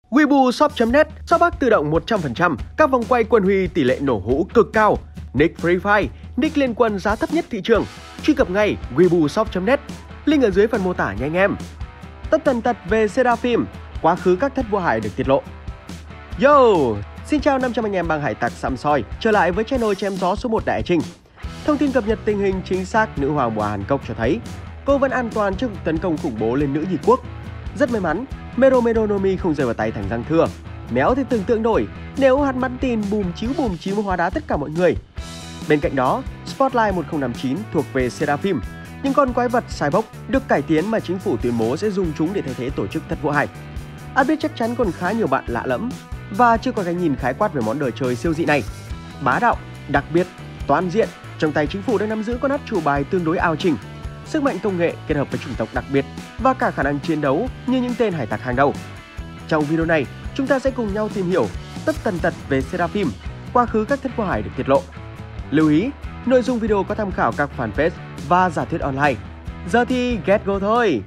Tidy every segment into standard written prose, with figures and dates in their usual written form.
Weibo.shop.net, shop hack tự động 100%, các vòng quay quân huy tỷ lệ nổ hũ cực cao, nick Free Fire, nick liên quân giá thấp nhất thị trường. Truy cập ngay Weibo.shop.net, link ở dưới phần mô tả nha anh em. Tất tần tật về Seraphim, quá khứ các thất vua hải được tiết lộ. Yo, xin chào 500 anh em bang hải tặc xăm soi, trở lại với channel chém gió số 1 Đại Trinh. Thông tin cập nhật tình hình chính xác, nữ hoàng mùa Hàn Quốc cho thấy cô vẫn an toàn trước cuộc tấn công khủng bố lên nữ nhi quốc. Rất may mắn, Meromeronomi không rơi vào tay thằng răng thưa. Méo thì tưởng tượng nổi nếu hắn bắn tin bùm chiếu hóa đá tất cả mọi người. Bên cạnh đó, Spotlight 1059 thuộc về Seraphim, những con quái vật Cyborg được cải tiến mà chính phủ tuyên bố sẽ dùng chúng để thay thế tổ chức thất vua hải. Anh biết chắc chắn còn khá nhiều bạn lạ lẫm và chưa có cái nhìn khái quát về món đồ chơi siêu dị này. Bá đạo, đặc biệt, toàn diện, trong tay chính phủ đang nắm giữ con át chủ bài tương đối ao chỉnh. Sức mạnh công nghệ kết hợp với chủng tộc đặc biệt và cả khả năng chiến đấu như những tên hải tặc hàng đầu. Trong video này, chúng ta sẽ cùng nhau tìm hiểu tất tần tật về Seraphim, quá khứ các thất vua hải được tiết lộ. Lưu ý, nội dung video có tham khảo các fanpage và giả thuyết online. Giờ thì get go thôi!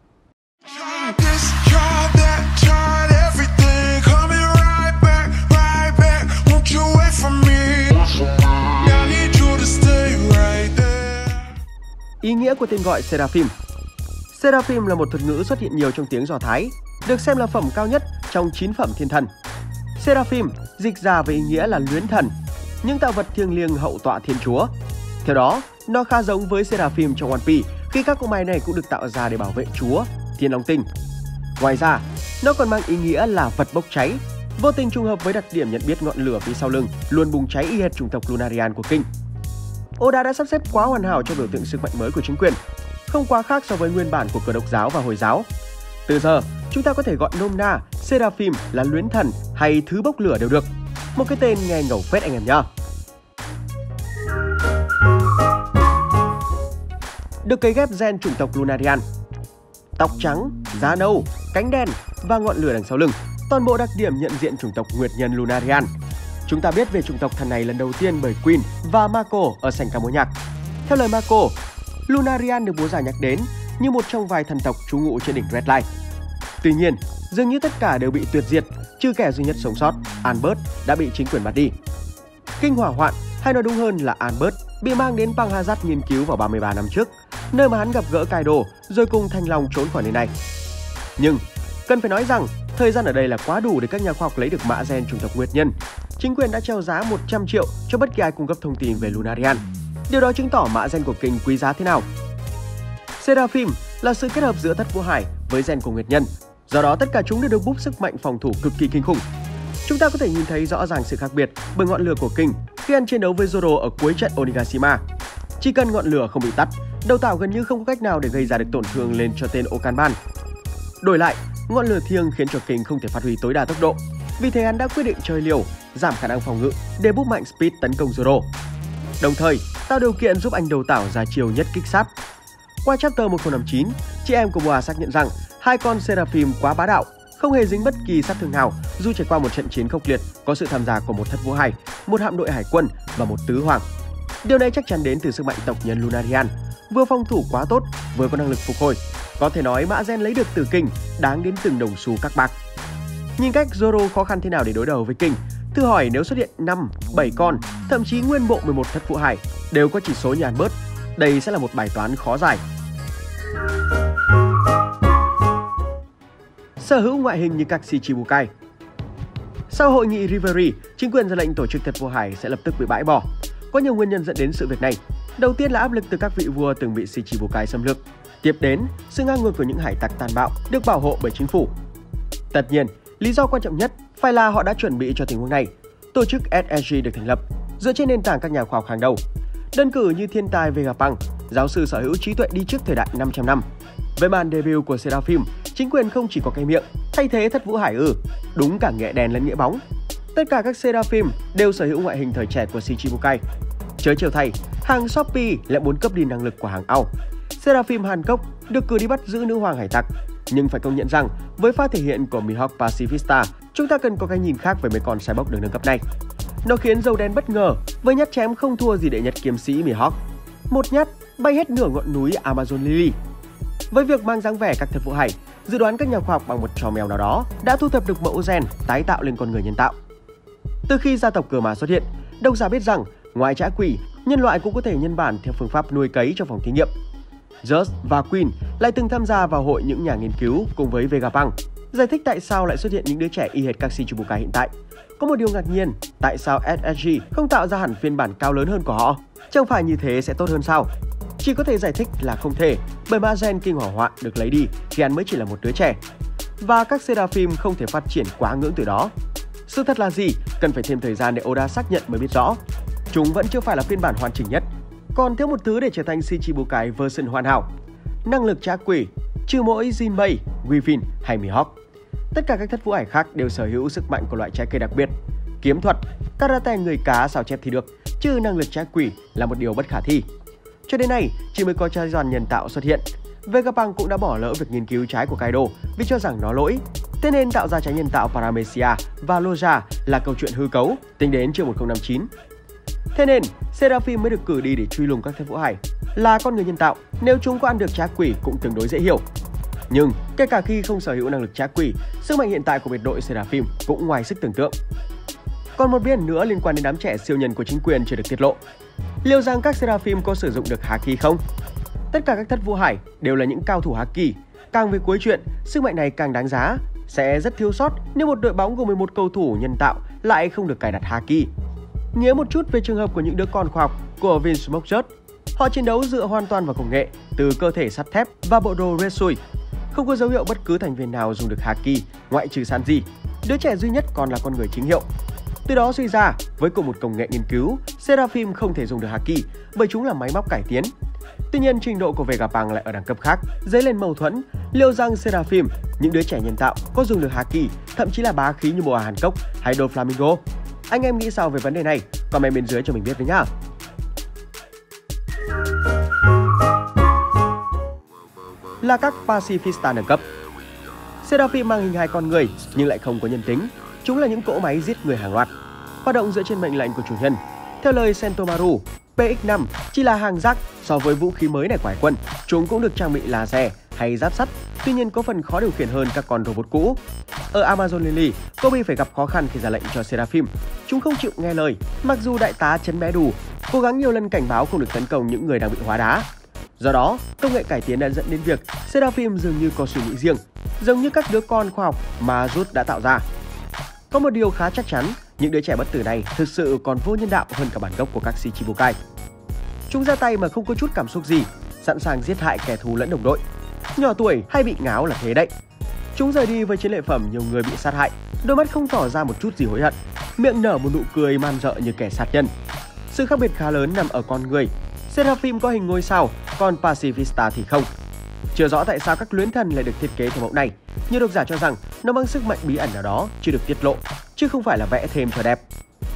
Ý nghĩa của tên gọi Seraphim. Seraphim là một thuật ngữ xuất hiện nhiều trong tiếng Do Thái, được xem là phẩm cao nhất trong 9 phẩm thiên thần. Seraphim dịch ra với ý nghĩa là luyến thần, những tạo vật thiêng liêng hậu tọa thiên chúa. Theo đó, nó khá giống với Seraphim trong One Piece khi các cỗ máy này cũng được tạo ra để bảo vệ chúa, thiên long tinh. Ngoài ra, nó còn mang ý nghĩa là vật bốc cháy, vô tình trùng hợp với đặc điểm nhận biết ngọn lửa phía sau lưng luôn bùng cháy y hệt chủng tộc Lunarian của King. Oda đã sắp xếp quá hoàn hảo cho biểu tượng sức mạnh mới của chính quyền, không quá khác so với nguyên bản của Cơ đốc giáo và Hồi giáo. Từ giờ, chúng ta có thể gọi nôm na Seraphim là luyến thần hay thứ bốc lửa đều được. Một cái tên nghe ngầu phết anh em nhá. Được cấy ghép gen chủng tộc Lunarian. Tóc trắng, da nâu, cánh đen và ngọn lửa đằng sau lưng, toàn bộ đặc điểm nhận diện chủng tộc nguyệt nhân Lunarian. Chúng ta biết về chủng tộc thần này lần đầu tiên bởi Queen và Mako ở sảnh ca mối nhạc. Theo lời Mako, Lunarian được bố già nhắc đến như một trong vài thần tộc trú ngụ trên đỉnh Red Light. Tuy nhiên, dường như tất cả đều bị tuyệt diệt, trừ kẻ duy nhất sống sót, Albert, đã bị chính quyền bắt đi. Kinh hỏa hoạn, hay nói đúng hơn là Albert, bị mang đến bang Hazard nghiên cứu vào 33 năm trước, nơi mà hắn gặp gỡ Kaido rồi cùng thanh long trốn khỏi nơi này. Nhưng, cần phải nói rằng, thời gian ở đây là quá đủ để các nhà khoa học lấy được mã gen chủng tộc nguyệt nhân. Chính quyền đã treo giá 100 triệu cho bất kỳ ai cung cấp thông tin về Lunarian. Điều đó chứng tỏ mã gen của King quý giá thế nào. Seraphim là sự kết hợp giữa thất vua hải với gen của nguyệt nhân, do đó tất cả chúng đều được búp sức mạnh phòng thủ cực kỳ kinh khủng. Chúng ta có thể nhìn thấy rõ ràng sự khác biệt bởi ngọn lửa của King khi anh chiến đấu với Zoro ở cuối trận Onigashima. Chỉ cần ngọn lửa không bị tắt, đầu tảo gần như không có cách nào để gây ra được tổn thương lên cho tên Okanban. Đổi lại, ngọn lửa thiêng khiến cho King không thể phát huy tối đa tốc độ. Vì thế hắn đã quyết định chơi liều, giảm khả năng phòng ngự để búp mạnh speed tấn công Zoro. Đồng thời, tạo điều kiện giúp anh đầu tảo ra chiều nhất kích sát. Qua chapter 1059, chị em của Moa xác nhận rằng hai con Seraphim quá bá đạo, không hề dính bất kỳ sát thương nào dù trải qua một trận chiến khốc liệt có sự tham gia của một thất vua hải, một hạm đội hải quân và một tứ hoàng. Điều này chắc chắn đến từ sức mạnh tộc nhân Lunarian, vừa phòng thủ quá tốt, vừa có năng lực phục hồi. Có thể nói mã gen lấy được từ King đáng đến từng đồng xu các bạc. Nhìn cách Zoro khó khăn thế nào để đối đầu với King, thử hỏi nếu xuất hiện 5, 7 con, thậm chí nguyên bộ 11 thất vua hải đều có chỉ số như Albert, đây sẽ là một bài toán khó giải. Sở hữu ngoại hình như các Shichibukai. Sau hội nghị Reverie, chính quyền ra lệnh tổ chức thất vua hải sẽ lập tức bị bãi bỏ. Có nhiều nguyên nhân dẫn đến sự việc này. Đầu tiên là áp lực từ các vị vua từng bị Shichibukai xâm lược. Tiếp đến, sự ngang ngược của những hải tặc tàn bạo được bảo hộ bởi chính phủ. Tất nhiên, lý do quan trọng nhất phải là họ đã chuẩn bị cho tình huống này. Tổ chức SSG được thành lập dựa trên nền tảng các nhà khoa học hàng đầu. Đơn cử như thiên tài Vegapunk, giáo sư sở hữu trí tuệ đi trước thời đại 500 năm. Với màn debut của Seraphim, chính quyền không chỉ có cái miệng, thay thế thất vũ hải đúng cả nghĩa đen lẫn nghĩa bóng. Tất cả các Seraphim đều sở hữu ngoại hình thời trẻ của Shichibukai. Chớ chiều thay, hàng Shopee lại muốn cấp đi năng lực của hàng Ao. Seraphim Hàn Quốc được cử đi bắt giữ nữ hoàng hải tặc, nhưng phải công nhận rằng với pha thể hiện của Mihawk Pacifista, chúng ta cần có cái nhìn khác về mấy con cyborg được nâng cấp này. Nó khiến dâu đen bất ngờ với nhát chém không thua gì đệ nhất kiếm sĩ Mihawk. Một nhát bay hết nửa ngọn núi Amazon Lily. Với việc mang dáng vẻ các thất vũ hải, dự đoán các nhà khoa học bằng một trò mèo nào đó đã thu thập được mẫu gen tái tạo lên con người nhân tạo. Từ khi gia tộc cờ mà xuất hiện, độc giả biết rằng ngoài trã quỷ, nhân loại cũng có thể nhân bản theo phương pháp nuôi cấy trong phòng thí nghiệm. Just và Queen lại từng tham gia vào hội những nhà nghiên cứu cùng với Vegapunk, giải thích tại sao lại xuất hiện những đứa trẻ y hệt các Shichibukai hiện tại. Có một điều ngạc nhiên, tại sao SSG không tạo ra hẳn phiên bản cao lớn hơn của họ? Chẳng phải như thế sẽ tốt hơn sao? Chỉ có thể giải thích là không thể, bởi mã gen kinh hỏa hoạn được lấy đi khi hắn mới chỉ là một đứa trẻ. Và các Seraphim không thể phát triển quá ngưỡng từ đó. Sự thật là gì? Cần phải thêm thời gian để Oda xác nhận mới biết rõ. Chúng vẫn chưa phải là phiên bản hoàn chỉnh nhất, còn thiếu một thứ để trở thành Shichibukai version hoàn hảo. Năng lực trá quỷ, trừ mỗi Jinbei, Griffin hay Mihawk. Tất cả các thất vũ hải khác đều sở hữu sức mạnh của loại trái cây đặc biệt. Kiếm thuật, karate người cá sao chép thì được, chứ năng lực trá quỷ là một điều bất khả thi. Cho đến nay, chỉ mới có trái giòn nhân tạo xuất hiện. Vegapunk cũng đã bỏ lỡ việc nghiên cứu trái của Kaido vì cho rằng nó lỗi. Thế nên tạo ra trái nhân tạo Paramecia và Loja là câu chuyện hư cấu tính đến chương 1059. Thế nên, Seraphim mới được cử đi để truy lùng các thất vũ hải. Là con người nhân tạo, nếu chúng có ăn được trá quỷ cũng tương đối dễ hiểu. Nhưng, kể cả khi không sở hữu năng lực trá quỷ, sức mạnh hiện tại của biệt đội Seraphim cũng ngoài sức tưởng tượng. Còn một bí ẩn nữa liên quan đến đám trẻ siêu nhân của chính quyền chưa được tiết lộ. Liệu rằng các Seraphim có sử dụng được Haki không? Tất cả các thất vũ hải đều là những cao thủ Haki. Càng về cuối chuyện, sức mạnh này càng đáng giá. Sẽ rất thiếu sót nếu một đội bóng gồm 11 cầu thủ nhân tạo lại không được cài đặt Haki. Nhớ một chút về trường hợp của những đứa con khoa học của Vince Smokejut. Họ chiến đấu dựa hoàn toàn vào công nghệ, từ cơ thể sắt thép và bộ đồ Resui. Không có dấu hiệu bất cứ thành viên nào dùng được Haki ngoại trừ Sanji, đứa trẻ duy nhất còn là con người chính hiệu. Từ đó suy ra, với cùng một công nghệ nghiên cứu, Seraphim không thể dùng được Haki bởi chúng là máy móc cải tiến. Tuy nhiên, trình độ của Vegapunk lại ở đẳng cấp khác, dấy lên mâu thuẫn. Liệu rằng Seraphim, những đứa trẻ nhân tạo, có dùng được Haki, thậm chí là bá khí như Boa Hancock hay Doflamingo? Anh em nghĩ sao về vấn đề này? Comment bên dưới cho mình biết với nhá! Là các Pacifista nâng cấp. Seraphim mang hình hài con người nhưng lại không có nhân tính. Chúng là những cỗ máy giết người hàng loạt, hoạt động dựa trên mệnh lệnh của chủ nhân. Theo lời Sentomaru, PX-5 chỉ là hàng rác so với vũ khí mới này của hải quân. Chúng cũng được trang bị laser hay giáp sắt, tuy nhiên có phần khó điều khiển hơn các con robot cũ. Ở Amazon Lily, Kobe phải gặp khó khăn khi ra lệnh cho Seraphim. Chúng không chịu nghe lời, mặc dù đại tá Chấn Bé Đủ cố gắng nhiều lần cảnh báo không được tấn công những người đang bị hóa đá. Do đó, công nghệ cải tiến đã dẫn đến việc Seraphim dường như có suy nghĩ riêng, giống như các đứa con khoa học mà Rút đã tạo ra. Có một điều khá chắc chắn, những đứa trẻ bất tử này thực sự còn vô nhân đạo hơn cả bản gốc của các Shichibukai. Chúng ra tay mà không có chút cảm xúc gì, sẵn sàng giết hại kẻ thù lẫn đồng đội. Nhỏ tuổi hay bị ngáo là thế đấy. Chúng rời đi với chiến lợi phẩm nhiều người bị sát hại, đôi mắt không tỏ ra một chút gì hối hận, miệng nở một nụ cười man rợ như kẻ sát nhân. Sự khác biệt khá lớn nằm ở con người. Seraphim có hình ngôi sao, còn Pacifista thì không. Chưa rõ tại sao các luyến thần lại được thiết kế theo mẫu này. Nhiều độc giả cho rằng nó mang sức mạnh bí ẩn nào đó chưa được tiết lộ, chứ không phải là vẽ thêm cho đẹp.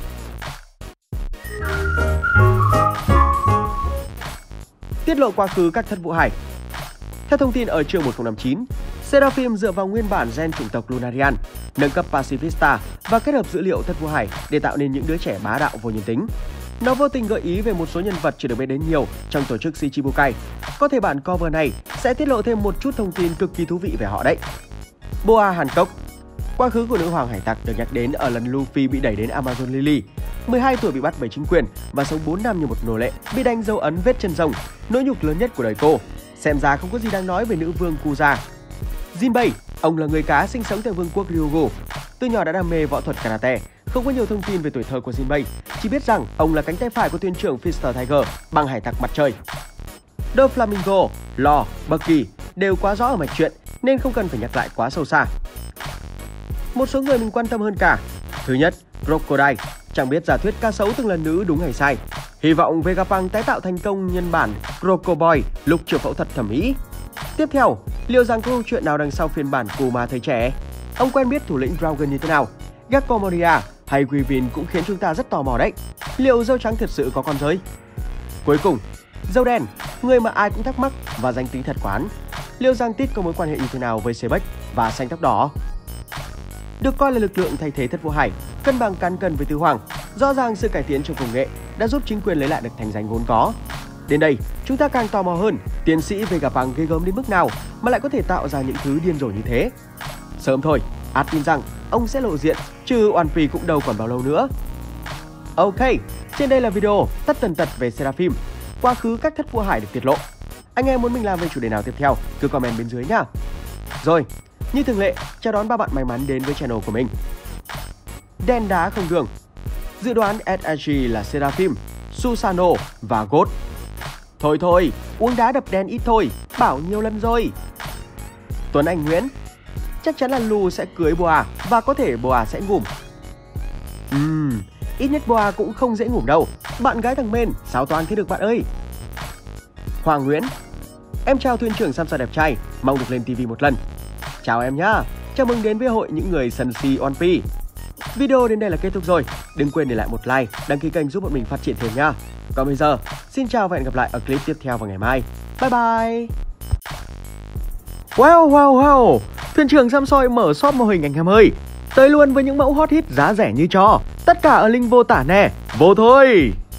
Tiết lộ quá khứ các thất vũ hải. Theo thông tin ở chương 1059, Seraphim dựa vào nguyên bản gen chủng tộc Lunarian, nâng cấp Pacifista và kết hợp dữ liệu thất vũ hải để tạo nên những đứa trẻ bá đạo vô nhân tính. Nó vô tình gợi ý về một số nhân vật chưa được biết đến nhiều trong tổ chức Shichibukai. Có thể bản cover này sẽ tiết lộ thêm một chút thông tin cực kỳ thú vị về họ đấy. Boa Hancock. Quá khứ của nữ hoàng hải tặc được nhắc đến ở lần Luffy bị đẩy đến Amazon Lily. 12 tuổi bị bắt bởi chính quyền và sống 4 năm như một nô lệ, bị đánh dấu ấn vết chân rồng, nỗi nhục lớn nhất của đời cô. Xem ra không có gì đáng nói về nữ vương Kuza. Jinbei, ông là người cá sinh sống tại vương quốc Ryugu. Từ nhỏ đã đam mê võ thuật karate. Không có nhiều thông tin về tuổi thơ của Jinbei, chỉ biết rằng ông là cánh tay phải của thuyền trưởng Fister Tiger, băng hải tặc mặt trời. Doflamingo, Law, Bucky đều quá rõ ở mạch truyện nên không cần phải nhắc lại quá sâu xa. Một số người mình quan tâm hơn cả. Thứ nhất, Crocodile, chẳng biết giả thuyết cá sấu từng là nữ đúng hay sai. Hy vọng Vegapunk tái tạo thành công nhân bản Crocoboy lúc chưa phẫu thuật thẩm mỹ. Tiếp theo, liệu rằng có câu chuyện nào đằng sau phiên bản Kuma thời trẻ? Ông quen biết thủ lĩnh Dragon như thế nào? Gekko Moria hay Griffin cũng khiến chúng ta rất tò mò đấy. Liệu dâu trắng thật sự có con rơi? Cuối cùng, dâu đen, người mà ai cũng thắc mắc và danh tính thật của hắn. Liệu rằng Tít có mối quan hệ như thế nào với Sebek và xanh tóc đỏ? Được coi là lực lượng thay thế thất vũ hải, cân bằng cán cân với tứ hoàng. Rõ ràng sự cải tiến trong công nghệ đã giúp chính quyền lấy lại được thành danh vốn có. Đến đây, chúng Chúng ta càng tò mò hơn, tiến sĩ Vegapunk ghê gớm đến mức nào mà lại có thể tạo ra những thứ điên rồ như thế. Sớm thôi, ắt tin rằng ông sẽ lộ diện, chứ One Piece cũng đâu còn bao lâu nữa. Ok, trên đây là video tất tần tật về Seraphim, quá khứ các thất vua hải được tiết lộ. Anh em muốn mình làm về chủ đề nào tiếp theo, cứ comment bên dưới nhá. Rồi, như thường lệ, chào đón ba bạn may mắn đến với channel của mình. Đen đá không đường. Dự đoán SAG là Seraphim, Susano và Goat. Thôi, uống đá đập đen ít thôi, bảo nhiều lần rồi. Tuấn Anh Nguyễn. Chắc chắn là Lu sẽ cưới Boa và có thể Boa sẽ ngủm. Ít nhất Boa cũng không dễ ngủm đâu. Bạn gái thằng Men, sao toán thế được bạn ơi. Hoàng Nguyễn. Em chào thuyền trưởng Samsa đẹp trai, mong được lên TV một lần. Chào em nhá, chào mừng đến với hội những người sân si One Piece. Video đến đây là kết thúc rồi, đừng quên để lại một like, đăng ký kênh giúp bọn mình phát triển thêm nhá. Còn bây giờ, xin chào và hẹn gặp lại ở clip tiếp theo vào ngày mai. Bye bye. Wow, thuyền trưởng Samsoi mở shop mô hình anh em ơi. Tới luôn với những mẫu hot hit giá rẻ như cho. Tất cả ở link vô tả nè, vô thôi.